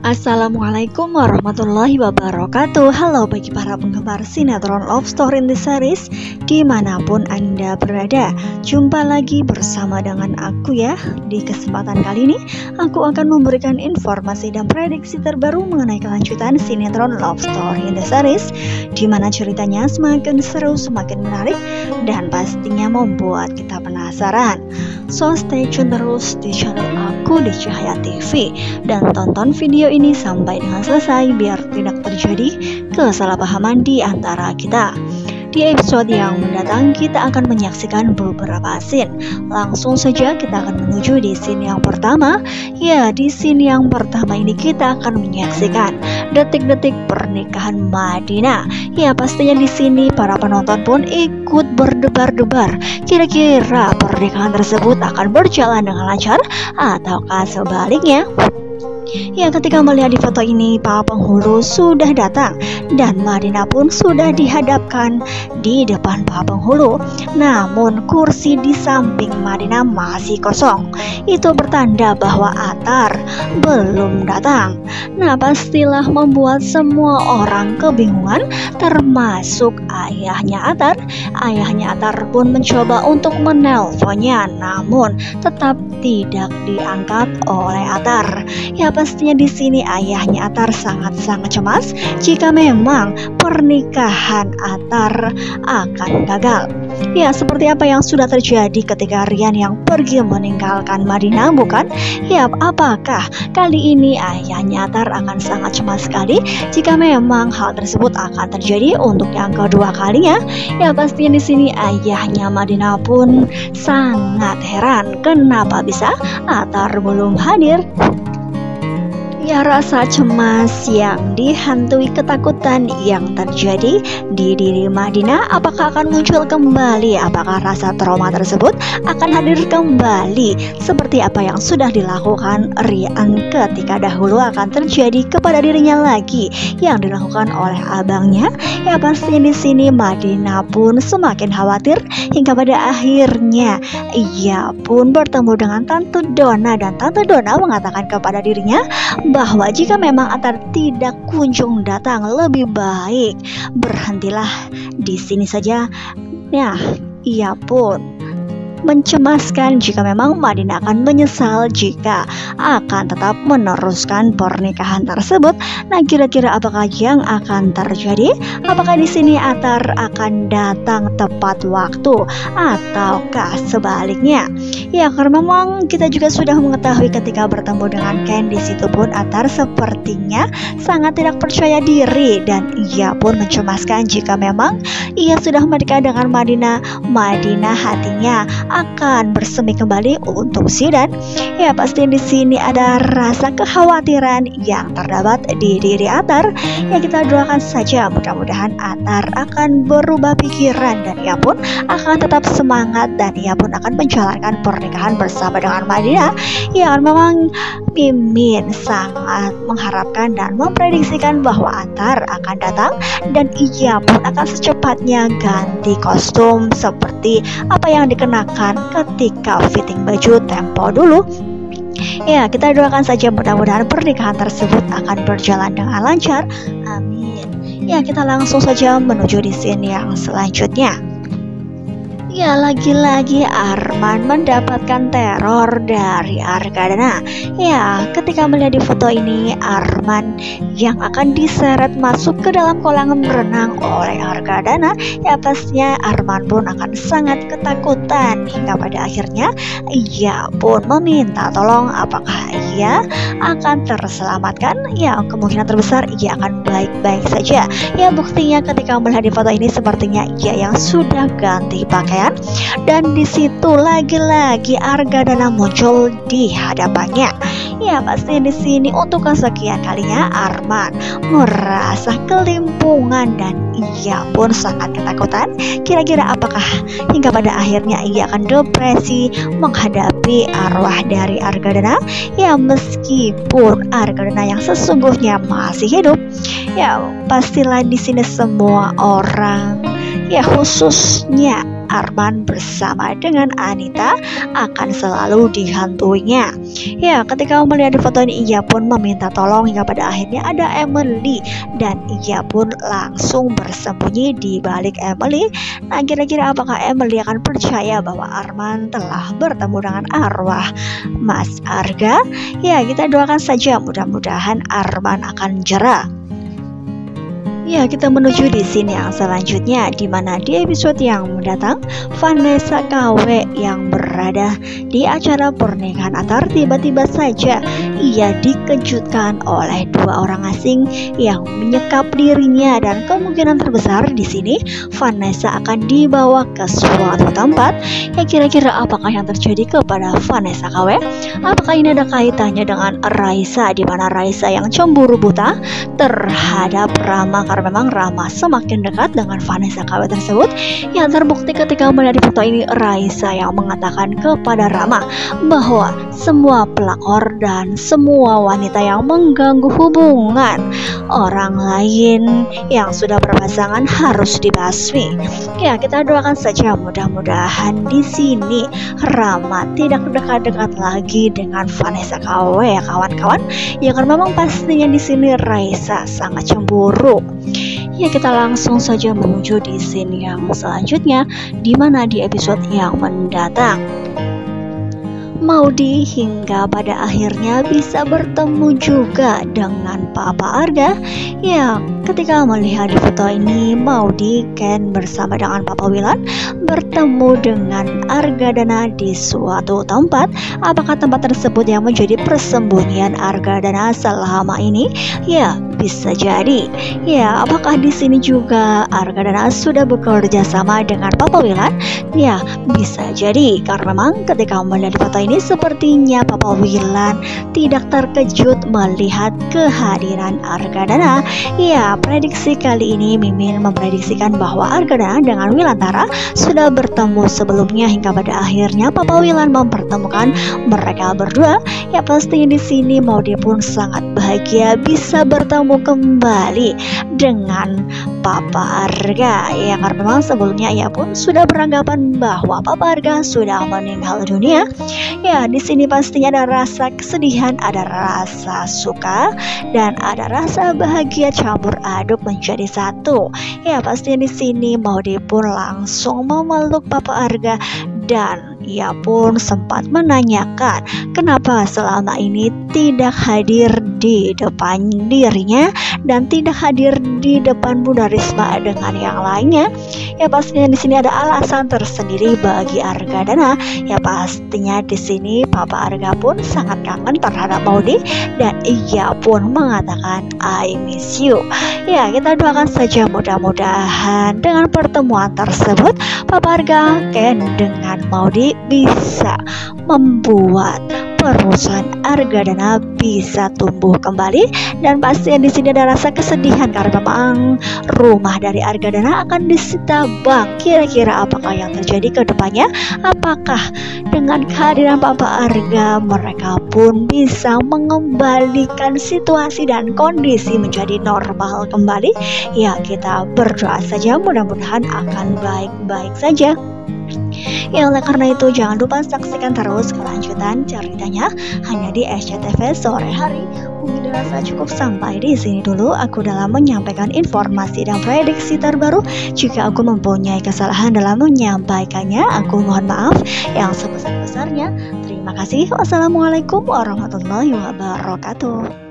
Assalamualaikum warahmatullahi wabarakatuh. Halo bagi para penggemar sinetron Love Story in the Series dimanapun Anda berada. Jumpa lagi bersama dengan aku ya. Di kesempatan kali ini aku akan memberikan informasi dan prediksi terbaru mengenai kelanjutan sinetron Love Story in the Series, dimana ceritanya semakin seru, semakin menarik, dan pastinya membuat kita penasaran. So stay tune terus di channel aku di Cahaya TV dan tonton video ini sampai dengan selesai biar tidak terjadi kesalahpahaman di antara kita. Di episode yang mendatang kita akan menyaksikan beberapa scene. Langsung saja kita akan menuju di scene yang pertama. Ya, di scene yang pertama ini kita akan menyaksikan detik-detik pernikahan Madinah. Ya, pastinya di sini para penonton pun ikut berdebar-debar. Kira-kira pernikahan tersebut akan berjalan dengan lancar ataukah sebaliknya? Ya, ketika melihat di foto ini, para penghulu sudah datang dan Madinah pun sudah dihadapkan di depan para penghulu. Namun kursi di samping Madinah masih kosong. Itu bertanda bahwa Atar belum datang. Nah, pastilah membuat semua orang kebingungan, termasuk ayahnya Atar. Ayahnya Atar pun mencoba untuk menelponnya, namun tetap tidak diangkat oleh Atar. Ya, pastinya di sini ayahnya Atar sangat-sangat cemas jika memang pernikahan Atar akan gagal. Ya, seperti apa yang sudah terjadi ketika Rian yang pergi meninggalkan Madinah, bukan? Ya, apakah kali ini ayahnya Atar akan sangat cemas sekali jika memang hal tersebut akan terjadi untuk yang kedua kalinya? Ya, pastinya di sini ayahnya Madinah pun sangat heran kenapa bisa Atar belum hadir. Ya, rasa cemas yang dihantui ketakutan yang terjadi di diri Madinah apakah akan muncul kembali? Apakah rasa trauma tersebut akan hadir kembali seperti apa yang sudah dilakukan Rian ketika dahulu akan terjadi kepada dirinya lagi yang dilakukan oleh abangnya? Ya, pastinya di sini Madinah pun semakin khawatir hingga pada akhirnya ia pun bertemu dengan Tante Donna dan Tante Donna mengatakan kepada dirinya bahwa jika memang Atar tidak kunjung datang, lebih baik berhentilah di sini saja. Nah, ia pun mencemaskan jika memang Madinah akan menyesal jika akan tetap meneruskan pernikahan tersebut. Nah, kira-kira apakah yang akan terjadi? Apakah di sini Atar akan datang tepat waktu ataukah sebaliknya? Ya, karena memang kita juga sudah mengetahui ketika bertemu dengan Ken, di situ pun Atar sepertinya sangat tidak percaya diri dan ia pun mencemaskan jika memang ia sudah menikah dengan Madinah. Madinah hatinya akan bersemi kembali untuk Zidan. Ya, pasti di sini ada rasa kekhawatiran yang terdapat di diri Atar. Ya, kita doakan saja mudah-mudahan Atar akan berubah pikiran dan ia pun akan tetap semangat dan ia pun akan menjalankan pernikahan bersama dengan Madinah. Ya, memang Mimin sangat mengharapkan dan memprediksikan bahwa Atar akan datang dan ia pun akan secepatnya ganti kostum seperti apa yang dikenakan ketika fitting baju tempo dulu. Ya, kita doakan saja mudah-mudahan pernikahan tersebut akan berjalan dengan lancar. Amin. Ya, kita langsung saja menuju di scene yang selanjutnya. Ya, lagi-lagi Arman mendapatkan teror dari Argadana. Ya, ketika melihat di foto ini Arman yang akan diseret masuk ke dalam kolam renang oleh Argadana, ya pastinya Arman pun akan sangat ketakutan hingga pada akhirnya ia pun meminta tolong apakah ia akan terselamatkan. Ya, kemungkinan terbesar ia akan baik-baik saja. Ya, buktinya ketika melihat di foto ini sepertinya ia yang sudah ganti pakaian. Dan di situ lagi-lagi Argadana muncul di hadapannya. Ya, pasti di sini untuk kesekian kalinya Arman merasa kelimpungan dan ia pun sangat ketakutan. Kira-kira apakah hingga pada akhirnya ia akan depresi menghadapi arwah dari Argadana? Ya, meskipun Argadana yang sesungguhnya masih hidup, ya pastilah di sini semua orang, ya khususnya Arman bersama dengan Anita akan selalu dihantuinya. Ya, ketika melihat di foto ini ia pun meminta tolong hingga pada akhirnya ada Emily dan ia pun langsung bersembunyi di balik Emily. Nah, kira-kira apakah Emily akan percaya bahwa Arman telah bertemu dengan arwah Mas Arga? Ya, kita doakan saja mudah-mudahan Arman akan jera. Ya, kita menuju di scene yang selanjutnya, di mana di episode yang mendatang Vanessa KW yang berada di acara pernikahan antar tiba-tiba saja ia dikejutkan oleh dua orang asing yang menyekap dirinya, dan kemungkinan terbesar di sini Vanessa akan dibawa ke suatu tempat. Ya, kira-kira apakah yang terjadi kepada Vanessa KW? Apakah ini ada kaitannya dengan Raisa, di mana Raisa yang cemburu buta terhadap Rama karena memang Rama semakin dekat dengan Vanessa KW tersebut? Yang terbukti ketika melihat di foto ini Raisa yang mengatakan kepada Rama bahwa semua pelakor dan semua wanita yang mengganggu hubungan orang lain yang sudah berpasangan harus dibasmi. Ya, kita doakan saja mudah-mudahan di sini Rama tidak dekat-dekat lagi dengan Vanessa KW ya kawan-kawan. Ya, karena memang pastinya di sini Raisa sangat cemburu. Ya, kita langsung saja menuju di scene yang selanjutnya, di mana di episode yang mendatang Maudy hingga pada akhirnya bisa bertemu juga dengan Papa Arga. Ya, ketika melihat di foto ini Maudy Ken bersama dengan Papa Wilan bertemu dengan Argadana di suatu tempat. Apakah tempat tersebut yang menjadi persembunyian Argadana selama ini? Ya, bisa jadi. Ya, apakah di sini juga Argadana sudah bekerja sama dengan Papa Wilan? Ya, bisa jadi, karena memang ketika melihat foto ini sepertinya Papa Wilan tidak terkejut melihat kehadiran Argadana. Ya, prediksi kali ini Mimin memprediksikan bahwa Argadana dengan Wilantara sudah bertemu sebelumnya hingga pada akhirnya Papa Wilan mempertemukan mereka berdua. Ya, pastinya di sini Maudy pun sangat bahagia bisa bertemu kembali dengan Papa Arga. Ya, karena memang sebelumnya ia pun sudah beranggapan bahwa Papa Arga sudah meninggal dunia. Ya, di sini pastinya ada rasa kesedihan, ada rasa suka, dan ada rasa bahagia campur aduk menjadi satu. Ya, pastinya di sini Maudy pun langsung memeluk Papa Arga dan ia pun sempat menanyakan kenapa selama ini tidak hadir di depan dirinya dan tidak hadir di depan Bunda Risma dengan yang lainnya. Ya, pastinya di sini ada alasan tersendiri bagi Argadana. Ya, pastinya di sini Papa Arga pun sangat kangen terhadap Maudy dan ia pun mengatakan I miss you. Ya, kita doakan saja mudah-mudahan dengan pertemuan tersebut Papa Arga Ken dengan Maudy bisa membuat perusahaan Argadana bisa tumbuh kembali. Dan pasti di sini ada rasa kesedihan karena memang rumah dari Argadana akan disita bank. Kira-kira apakah yang terjadi ke depannya? Apakah dengan kehadiran Papa Arga mereka pun bisa mengembalikan situasi dan kondisi menjadi normal kembali? Ya, kita berdoa saja mudah-mudahan akan baik-baik saja. Ya, oleh karena itu jangan lupa saksikan terus kelanjutan ceritanya hanya di SCTV sore hari. Mungkin dirasa cukup sampai di sini dulu aku dalam menyampaikan informasi dan prediksi terbaru. Jika aku mempunyai kesalahan dalam menyampaikannya, aku mohon maaf yang sebesar-besarnya. Terima kasih. Wassalamualaikum warahmatullahi wabarakatuh.